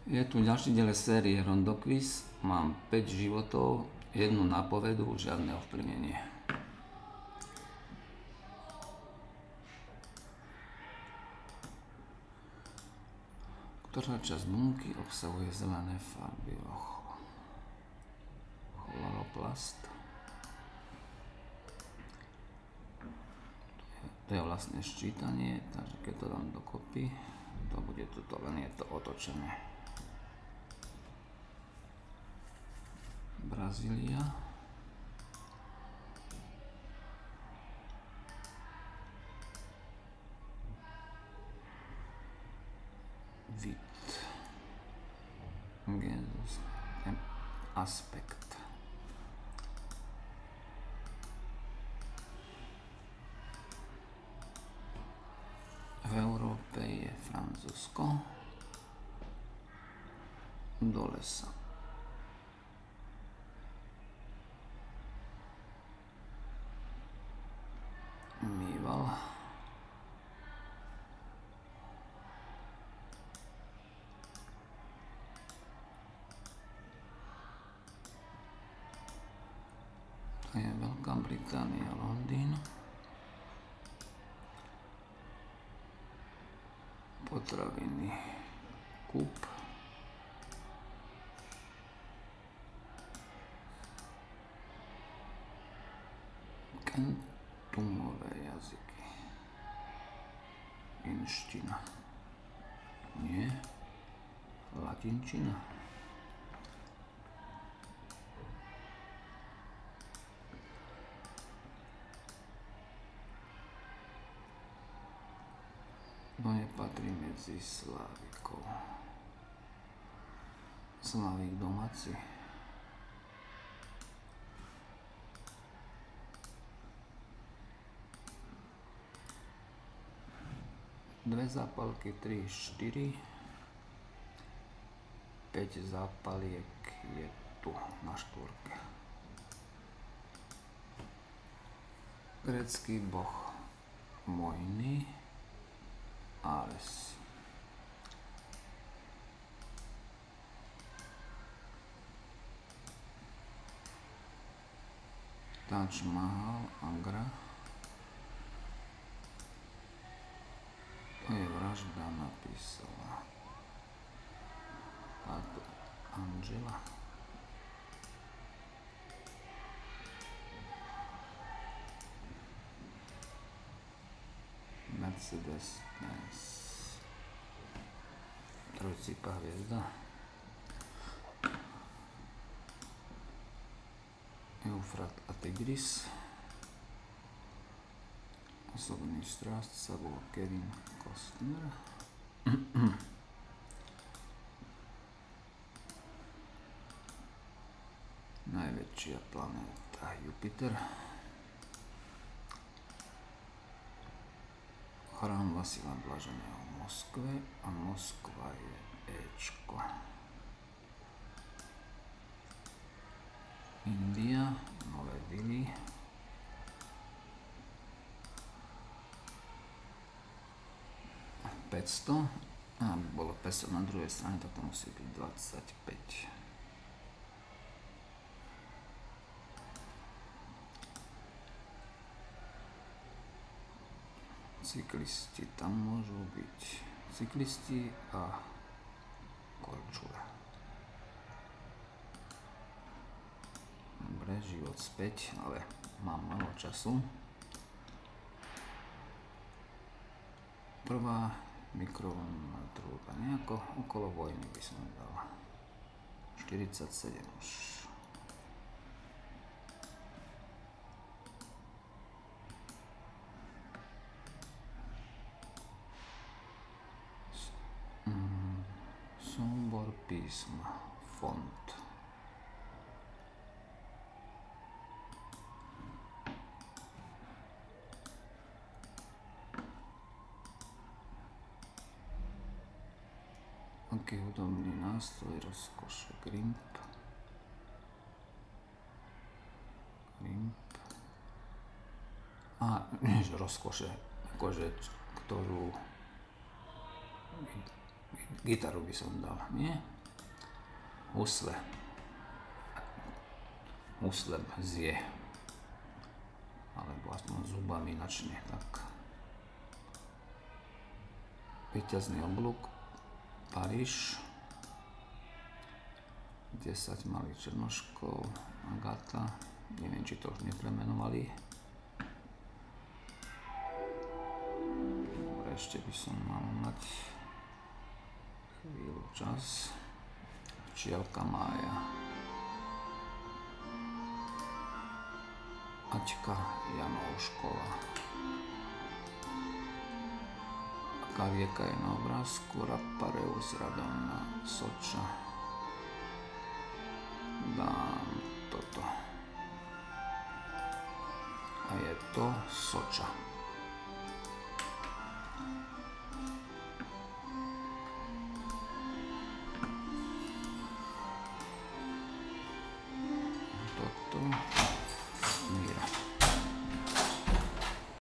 Je tu ďalší diel série Rondo Quiz. Mám 5 životov, jednu nápovedu, žiadne ovplyvnenie. Ktorá časť bunky obsahuje zelené farbivo? Chloroplast. To je vlastne ščítanie, takže keď to dám dokopy, to bude tuto, len je to otočené. Brazília. Vid. Genus. Aspekt. V Európe je Francúzsko. Do lesa. Mýval. To je Veľká Británia, Londýn. Potraviny, Coop. Kentumové jazyky. Inština. Nie. Latinčina. To nepatrí medzi Slávikov. Slávik domáci. Dve zápalky, 3, 4. 5 zápaliek je tu na štvorke. Grécky boh vojny. Ares. Taj Mahal, Agra. To je vražda, napísala. A tu Angela. Mercedes-Benz. Trojcípá hviezda. Eufrat a Tigris. Osobný strážca bol Kevin Costner. Najväčšia planéta Jupiter. Chrám Vasila Blaženého v Moskve a Moskva je Ečko. India, Nové Dili. $500. A bolo peso na druhej strane, tak to musí byť 25. Cyklisti tam môžu byť. Cyklisti a korčule. Dobre, život späť, ale mám málo času. Prvá mikrovlnná trúba, nejako okolo vojny by som dal. 47 už. Súbor písma, font. Aký hudobný nástroj, rozkoše, Grimp. A rozkoše, akože, ktorú gitaru by som dal, nie? Husle zje. Alebo aspoň zubami načne. Tak. Víťazný oblúk. Paríž. 10 malých černoškov. Agata. Neviem, či to už nepremenovali. Dobre, ešte by som mal mať chvíľu čas. Včielka Mája. Aťka Janoušková. Aká rieka je na obrázku? Rapareus, Radonna, Soča. Dám toto. A je to Soča. Toto.